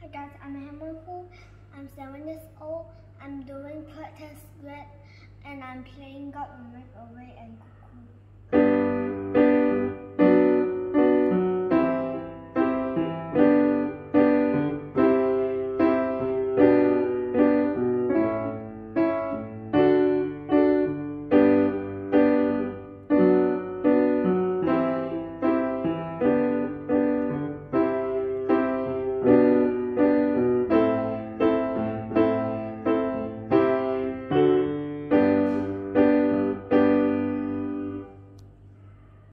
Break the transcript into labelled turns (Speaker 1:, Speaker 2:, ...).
Speaker 1: guys, I'm Hamann Hu. I'm 7 years old. I'm doing practice grade and I'm playing God will make a way and